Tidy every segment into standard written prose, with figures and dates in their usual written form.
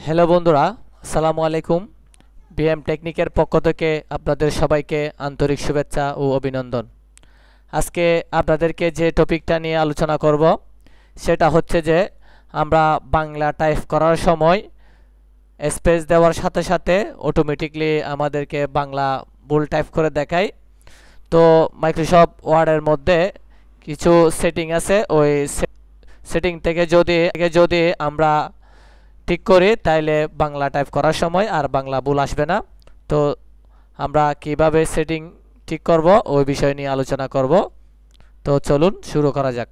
Hello বন্ধুরা, আসসালামু আলাইকুম। বিএম টেকনিকের পক্ষ থেকে আপনাদের সবাইকে আন্তরিক শুভেচ্ছা ও অভিনন্দন। আজকে আপনাদেরকে যে টপিকটা নিয়ে আলোচনা করব সেটা হচ্ছে যে আমরা বাংলা টাইপ করার সময় স্পেস দেওয়ার সাথে সাথে অটোমেটিকলি আমাদেরকে বাংলা ভুল টাইপ করে দেখায়। তো মাইক্রোসফট ওয়ার্ডের মধ্যে কিছু সেটিং আছে, ওই সেটিং থেকে যদি আমরা ঠিক করি তাইলে বাংলা টাইপ করার সময় আর বাংলা ভুল আসবে না। তো আমরা কিভাবে সেটিং ঠিক করব ওই বিষয় নিয়ে আলোচনা করব। তো চলুন শুরু করা যাক।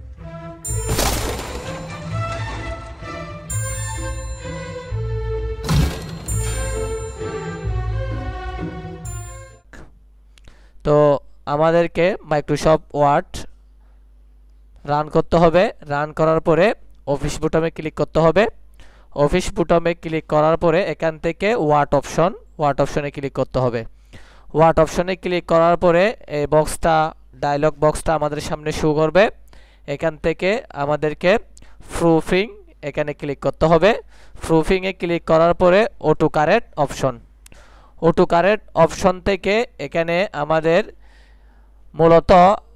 তো আমাদেরকে মাইক্রোসফট ওয়ার্ড রান করতে হবে। রান করার পরে অফিস বুটামে ক্লিক করতে হবে। অফিস বুটামে ক্লিক করার পরে এখান থেকে ওয়ার্ড অপশনে ক্লিক করতে হবে। ওয়ার্ড অপশনে ক্লিক করার পরে এই ডায়লগ বক্সটা আমাদের সামনে শো করবে। এখান থেকে আমাদেরকে প্রুফিং এখানে ক্লিক করতে হবে। প্রুফিংয়ে ক্লিক করার পরে অটো কারেক্ট অপশন থেকে এখানে আমাদের মূলত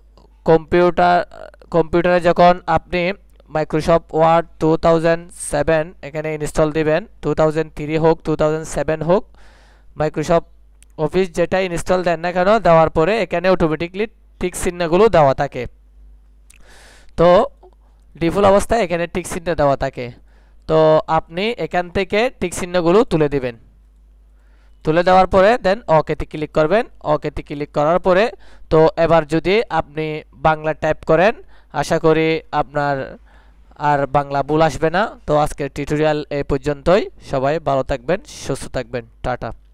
কম্পিউটারে যখন আপনি মাইক্রোসফট ওয়ার্ড 2007 এখানে ইনস্টল দিবেন, 2003 হোক 2007 হোক, মাইক্রোসফট অফিস যেটা ইনস্টল দেন না কেন, দেওয়ার পরে এখানে অটোমেটিকলি টিক চিহ্নগুলো দেওয়া থাকে। তো ডিফল্ট অবস্থায় এখানে টিক চিহ্ন দেওয়া থাকে। তো আপনি এখান থেকে টিক চিহ্নগুলো তুলে দিবেন। তুলে দেওয়ার পরে দেন ওকেতে ক্লিক করবেন। ওকেতে ক্লিক করার পরে তো এবার যদি আপনি বাংলা টাইপ করেন, আশা করি আপনার আর বাংলা ভুল আসবে না। তো আজকের টিউটোরিয়াল এই পর্যন্তই। সবাই ভালো থাকবেন, সুস্থ থাকবেন। টাটা।